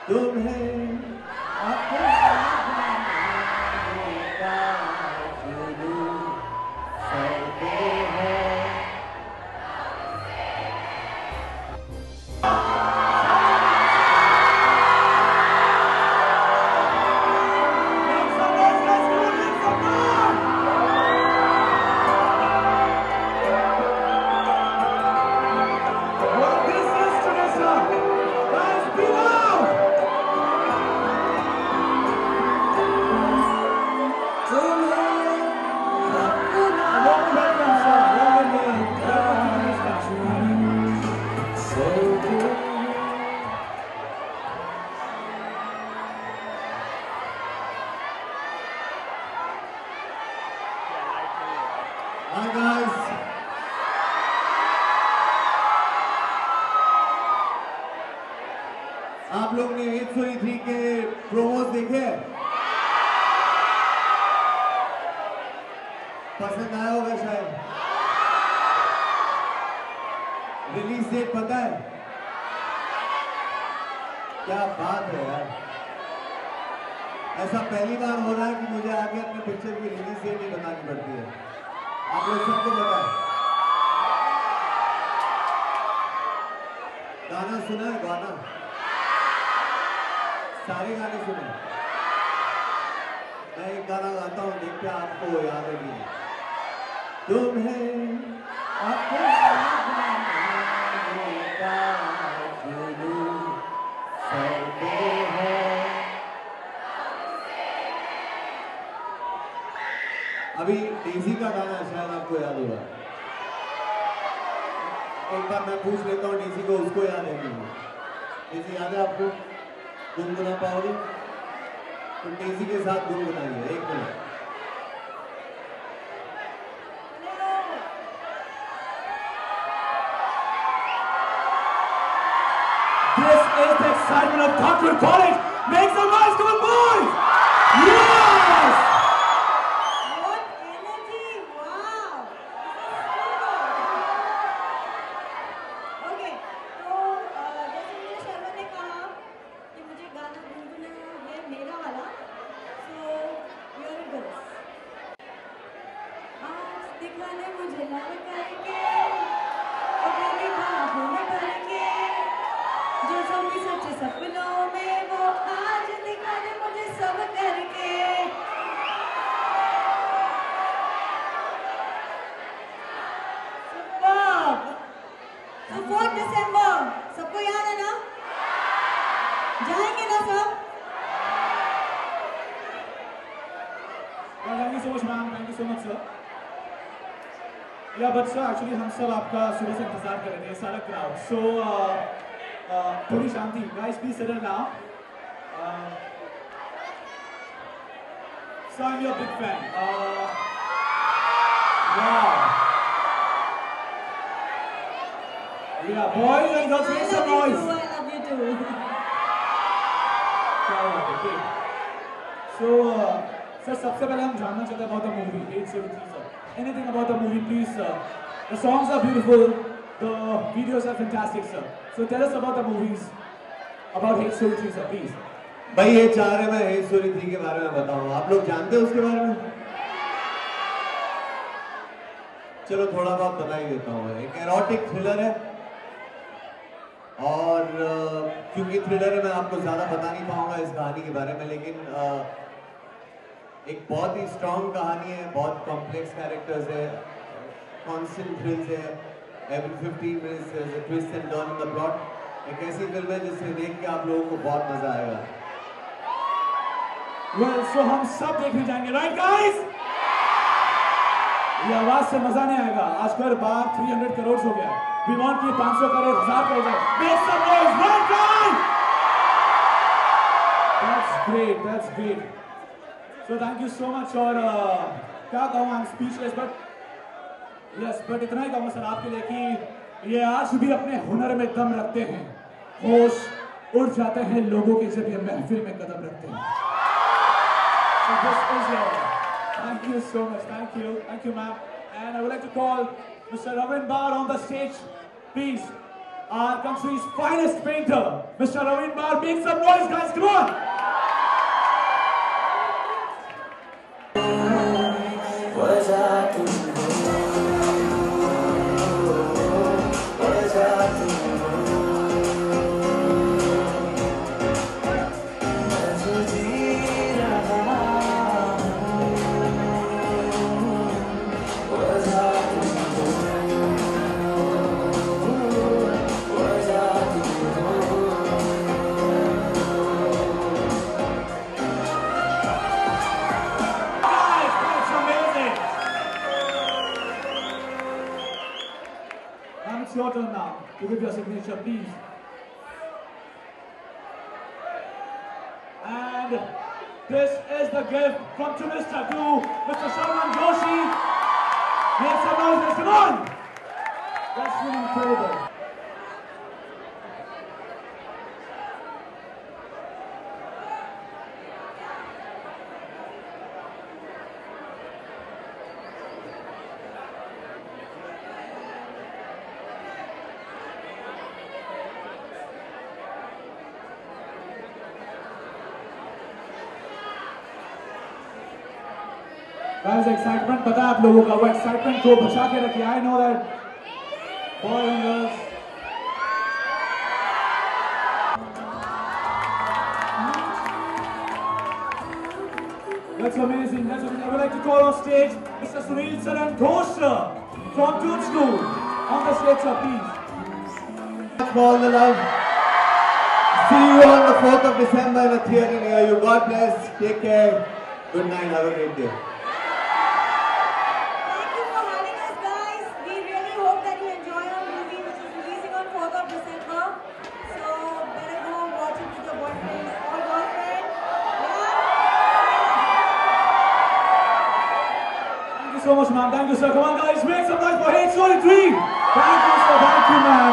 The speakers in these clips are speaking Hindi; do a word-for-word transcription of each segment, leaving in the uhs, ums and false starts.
तुम्हें अपना बनाने का जुनून सर पे है। Hi guys. आप लोग ने एट सौ थ्री के प्रोमोस देखे? पसंद आया होगा शायद। रिलीज डेट पता है? क्या बात है यार, ऐसा पहली बार हो रहा है कि मुझे आगे अपनी पिक्चर की रिलीज डेट ही बतानी पड़ती है। आप लोग सबको पता है। गाना सुना है? गाना सारे गाने सुने। मैं एक गाना गाता हूँ, देखते हैं आपको याद है कि नहीं। तुम्हें अपना बनाने का जुनून सर पे है। अभी डेज़ी का गाना शायद आपको याद होगा। एक बार मैं पूछ लेता हूँ डेज़ी को, उसको याद है कि नहीं? डेज़ी याद है आपको? गुनगुना पाओगे? तो डेज़ी के साथ गुनगुनाइए एक minute. This is the excitement of Thakur College. Make some noise, come on boys! Yes! What energy! Wow! Okay, तो जैसे मेरे शर्मा ने कहा कि मुझे गाना गुनगुनाना है मेरा वाला, so here it goes. आज दिखाने मुझे लव करके, अपनी बाहों में भर के, जो सभी सच्चे सपनों में वो आज दिखाने मुझे सब करके। Superb! So fourth December, सबको याद है ना? जाएंगे ना सब? Well, thank you so much, ma'am. Thank you so much, sir. Yeah, but sir, actually हम सब आपका सुबह से इंतजार कर रहे थे, सारा crowd. So, uh, uh, थोड़ी शांति. Guys, please settle down. Uh, so I'm your big fan. Uh, wow. Yeah, boys and girls, make some noise. I love you too. क्या बात है, okay. So, uh, sir, सबसे पहले हम जानना चाहते हैं about the movie eight seventy-three, sir. Anything about the movie, please, sir. The songs are beautiful, the videos are fantastic, sir. So tell us about the movies, about eight seventy-three, sir, please. भाई ये चाह रहे मैं एट सौ थ्री के बारे में बताऊं, आप लोग जानते हैं उसके बारे में? चलो थोड़ा बहुत बता ही देता हूँ। एक एरोटिक थ्रिलर है और क्योंकि थ्रिलर है मैं आपको ज़्यादा बता नहीं पाऊंगा इस कहानी के बारे में, लेकिन एक बहुत ही स्ट्रॉन्ग कहानी है, बहुत कॉम्प्लेक्स कैरेक्टर्स है, कॉन्स्टेंट थ्रिल्स है, every fifteen minutes there is a twist and turn in the plot. एक ऐसी फिल्म है जिसे देख के आप लोगों को बहुत मजा आएगा। Well, so हम सब देखने जाएंगे, right guys? ये आवाज से मजा नहीं आएगा। आज पर बार तीन सौ करोड़ हो गया। We want कि पाँच सौ करोड़, हजार करोड़ जाए। Make some noise, right guys? That's great, that's great. So thank you so much और uh, क्या कहूँ, I'm speechless, but yes, but इतना ही कहूँगा सर आपके लिए कि ये आज भी अपने हुनर में दम रखते हैं। होश उड़ जाते हैं लोगों के जब ये महफिल में कदम रखते हैं। So this is your, thank you so much, thank you, thank you ma'am. And I would like to call Mister Ravin Bar on the stage, please. our country's finest painter, Mister Raveen Bar. Make some noise, guys, come on! It's your turn now to give your signature, please. And this is the gift from to Mister to Mister Sharman Joshi. Make some noise, come on! That's really incredible. Guys, excitement पता है आप लोगों का, वो excitement को बचा के रखिए. I know that boys and girls. That's amazing. That's amazing. I would like to call on stage Mister Sunil Saran Ghosh from Tune School. On the stage, sir, please. For all the love. See you on the fourth of December in a theatre near you. God bless. Take care. Good night. Have a great day. So much, man. Thank you, sir. Come on, guys, make some noise for Hate Story three. Thank you, sir. Thank you, man.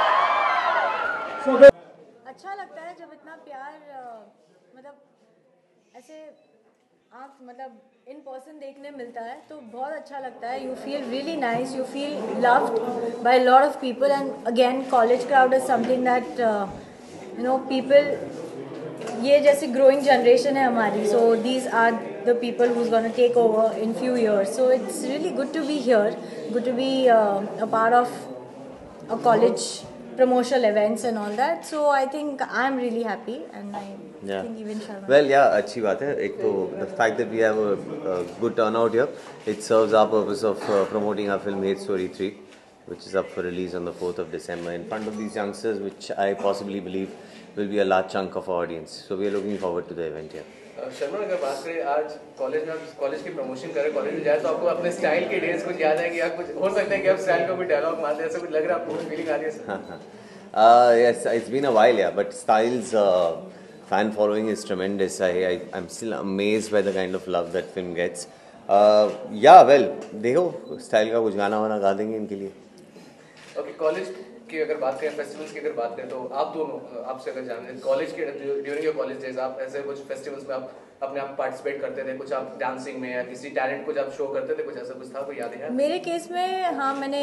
So good. अच्छा लगता है जब इतना प्यार मतलब ऐसे आँख मतलब इन पर्सन देखने मिलता है तो बहुत अच्छा लगता है. You feel really nice. You feel loved by a lot of people. And again, college crowd is something that uh, you know people. ये जैसे growing generation है हमारी. So these are the people who's going to take over in few years. So it's really good to be here, good to be uh, a part of a college promotional events and all that. So I think I'm really happy, and I yeah. think even Sharma. Well, yeah, अच्छी बात है. एक तो the fact that we have a, a good turnout here, it serves our purpose of uh, promoting our film Hate Story three, which is up for release on the fourth of December in front of these youngsters, which I possibly believe will be a large chunk of our audience. So we are looking forward to the event here. Sharma अगर बात करें आज कॉलेज में आप कॉलेज की प्रमोशन करें कॉलेज में जाए तो आपको अपने स्टाइल के डेज कुछ याद है कि आप कुछ हो सकता है कि आप स्टाइल का कोई डायलॉग मारते हैं ऐसा कुछ लग रहा है आपको कुछ फीलिंग आ रही है sir? uh, yes, it's been a while, yeah, but Style's uh, fan following is tremendous. I, I I'm still amazed by the kind of love that film gets. Uh, yeah, well, देखो Style का कुछ गाना वाना गा देंगे इनके लिए. Okay, कॉलेज की अगर बात करें फेस्टिवल्स की अगर बात करें तो आप दोनों आपसे अगर जाने कॉलेज के ड्यूरिंग योर कॉलेज डेज आप ऐसे कुछ फेस्टिवल्स में आप अपने आप पार्टिसिपेट करते थे, कुछ आप डांसिंग में या किसी टैलेंट कुछ आप शो करते थे, कुछ ऐसा कुछ था कोई याद है? मेरे केस में हाँ मैंने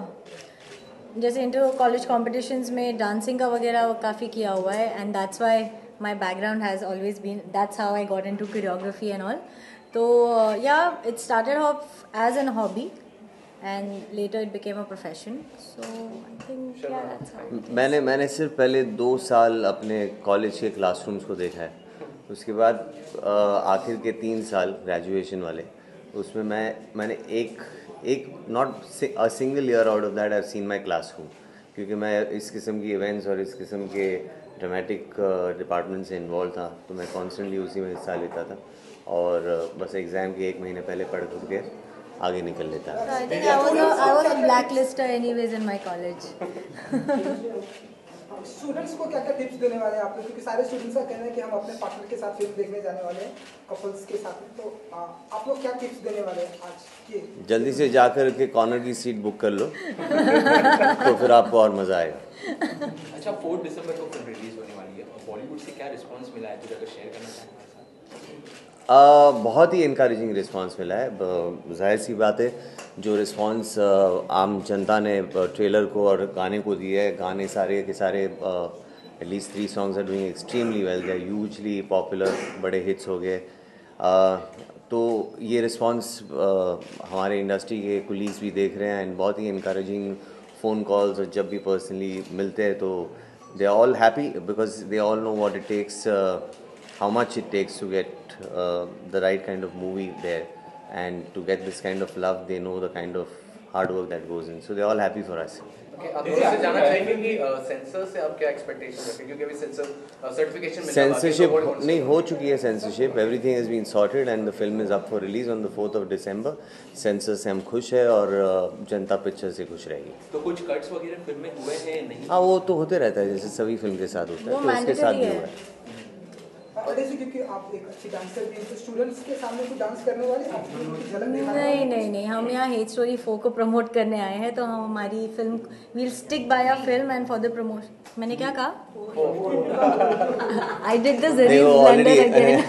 जैसे इंटर कॉलेज कॉम्पिटिशन्स में डांसिंग का वगैरह काफ़ी किया हुआ है. And that's why my background has always been that's how I got into choreography and all. तो yeah it started off as an hobby and later it became a profession. So I think yeah, that's how it is. मैंने मैंने सिर्फ पहले दो साल अपने कॉलेज के क्लासरूम्स को देखा है. उसके बाद आखिर के तीन साल ग्रेजुएशन वाले उसमें मैं मैंने एक एक not a single year out of that I have seen my classroom, क्योंकि मैं इस किस्म की इवेंट्स और इस किस्म के ड्रामेटिक डिपार्टमेंट से इन्वॉल्व था तो मैं कॉन्स्टेंटली उसी में हिस्सा लेता था और बस एग्ज़ाम के एक महीने पहले पढ़ खुद के आगे निकल लेता है. So I think I was a, I was a blacklister anyways in my college. Students को क्या क्या टिप्स देने वाले हैं आप लोग, क्योंकि सारे स्टूडेंट्स का कहना है कि हम अपने पार्टनर के साथ फिल्म देखने जाने वाले हैं कपल्स के साथ, तो आ, आप लोग क्या टिप्स देने वाले हैं आज के? जल्दी से जाकर के कॉर्नर की सीट बुक कर लो तो फिर आपको और मज़ा आएगा. अच्छा, फोर्थ दिसंबर को फिल्म रिलीज होने वाली है, बॉलीवुड से क्या रिस्पांस मिला है, तो अगर शेयर करना चाहें? Uh, बहुत ही इनकरेजिंग रिस्पांस मिला है. जाहिर सी बात है जो रिस्पॉन्स आम जनता ने ट्रेलर को और गाने को दिया है, गाने सारे के सारे at least three songs are doing extremely well, they are hugely popular, बड़े हिट्स हो गए। तो ये रिस्पॉन्स हमारे इंडस्ट्री के कुलीग्स भी देख रहे हैं एंड बहुत ही इनकरेजिंग फ़ोन कॉल्स, और जब भी पर्सनली मिलते हैं तो they are all happy because they all know what it takes, how much it takes to get the right kind of movie there, and to get this kind of love they know the kind of hard work that goes in, so they're all happy for us. Okay, आप दोनों से जानना चाहेंगे कि सेंसर से आप क्या एक्सपेक्टेशन रखते हैं, क्योंकि अभी सेंसर सर्टिफिकेशन मिला है, सेंसरशिप नहीं हो चुकी है, censorship everything has been sorted and the film is up for release on the fourth of December. Censor से हम खुश है और जनता पिक्चर से खुश रहेगी। तो कुछ कट्स वगैरह फिल्म में हुए हैं नहीं? हाँ, वो तो होते रहता है, जैसे सभी फिल्म के साथ होता है, तो उसके साथ भी हुआ है। और ऐसे क्योंकि आप एक अच्छी डांसर भी हैं, तो स्टूडेंट्स के सामने कुछ डांस करने वाले आप झलक दिखाने नहीं नहीं नहीं, हम यहाँ हेट स्टोरी फोर को प्रमोट करने आए हैं, तो हम हमारी film will stick by our film and for the promotion. मैंने क्या कहा? आई डिड द ज़रीफ blunder again.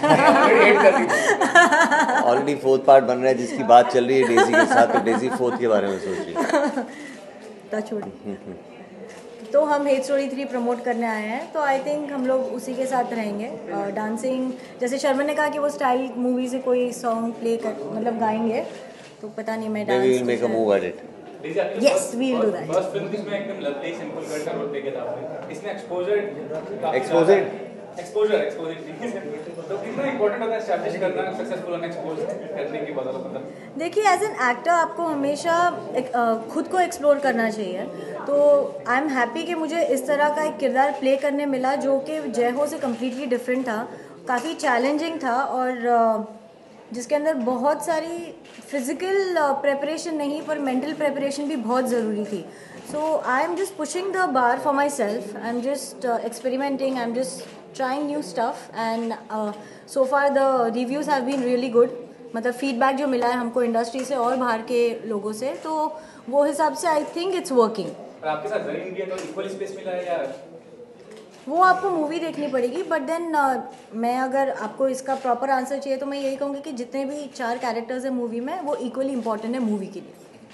Already fourth part बन रहा है जिसकी बात चल रही है डेजी के साथ, तो डेजी फोर्थ के बारे में सोच रही है। टच छोड़ी। तो हम हेट स्टोरी थ्री प्रमोट करने आए हैं, तो आई थिंक हम लोग उसी के साथ रहेंगे। डांसिंग जैसे शर्मा ने कहा कि वो स्टाइल मूवी से कोई सॉन्ग प्ले कर मतलब गाएंगे, तो पता नहीं मैं dance will make a move at it. Yes we will do that. First film जिसमें एकदम लवली सिंपल गर्ल का रोल प्ले किया था आपने, इसमें एक्सपोजर एक्सपोजर एक्सपोजर एक्सपोजर तो कितना इंपॉर्टेंट होता है एस्टैब्लिश करना, सक्सेसफुल होना, एक्सपोज करने की बदौलत मतलब। देखिए एज एन एक्टर आपको हमेशा एक, आ, खुद को एक्सप्लोर करना चाहिए, तो आई एम हैप्पी कि मुझे इस तरह का एक किरदार प्ले करने मिला जो कि जय हो से कम्प्लीटली डिफरेंट था, काफ़ी चैलेंजिंग था, और आ, जिसके अंदर बहुत सारी फिज़िकल प्रेपरेशन नहीं पर मेंटल प्रेपरेशन भी बहुत ज़रूरी थी। So I am just pushing the bar for my self, I am just experimenting, I am just trying new stuff and so far the reviews have been really good. मतलब फीडबैक जो मिला है हमको इंडस्ट्री से और बाहर के लोगों से, तो वो हिसाब से आई थिंक इट्स वर्किंग। और आपके साथ जरीन भी है, तो इक्वल स्पेस मिला है या? वो आपको मूवी देखनी पड़ेगी, बट देन uh, मैं अगर आपको इसका प्रॉपर आंसर चाहिए तो मैं यही कहूँगी कि जितने भी चार कैरेक्टर्स हैं मूवी में वो इक्वली इंपॉर्टेंट है मूवी के लिए।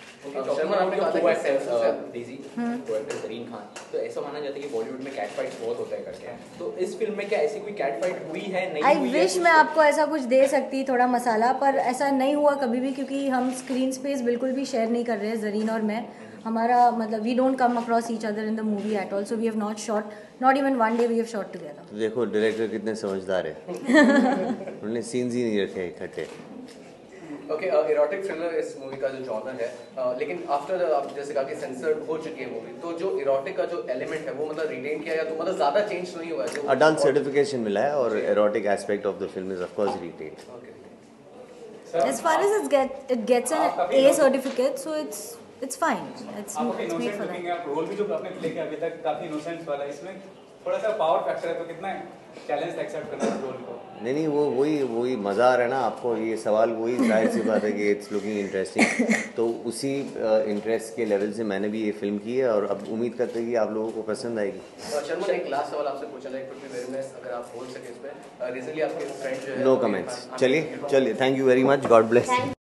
डेजी जरीन खान, तो ऐसा माना जाता है कि बॉलीवुड में कैट फाइट्स बहुत होता है करके, तो इस फिल्म में क्या ऐसी कोई कैट फाइट हुई है नहीं? आई विश मैं आपको ऐसा कुछ दे सकती थोड़ा मसाला, पर ऐसा नहीं हुआ कभी भी, क्योंकि हम स्क्रीन स्पेस बिल्कुल भी शेयर नहीं कर रहे हैं जरीन और मैं। हमारा मतलब we don't come across each other in the movie at all, so we have not shot, not even one day we have shot together. देखो डायरेक्टर कितने समझदार है, उन्होंने सीन्स ही नहीं रखे इकट्ठे। ओके, इरोटिक थ्रिलर इस मूवी का जो जॉनर है, uh, लेकिन आफ्टर आप जैसे कहा कि सेंसर हो चुकी है मूवी, तो जो इरोटिक का जो एलिमेंट है वो मतलब रिटेन किया या तो मतलब ज्यादा चेंज नहीं हुआ है? अडल्ट सर्टिफिकेशन मिला है और erotic aspect of the film is of course retained. As far as it get it gets an A certificate, so it's it's fine. It's आप it's made for looking that. है, रोल भी जो आपने प्ले किया अभी तक काफी इनोसेंस वाला है, इसमें थोड़ा सा पावर फैक्टर है, तो कितना चैलेंज एक्सेप्ट करना है रोल को? नहीं नहीं, वो वही वही मज़ा आ रहा है ना आपको, ये सवाल वही जाहिर सी बात है कि इट्स लुकिंग इंटरेस्टिंग, तो उसी इंटरेस्ट uh, के लेवल से मैंने भी ये फिल्म की है और अब उम्मीद करते हैं कि आप लोगों को पसंद आएगी। शर्मा ने एक लास्ट सवाल आपसे पूछा था, कुछ भी मेरे में अगर आप बोल सके इस पे, रिसेंटली आपके फ्रेंड जो है नो कमेंट्स। चलिए चलिए, thank you very much, God bless.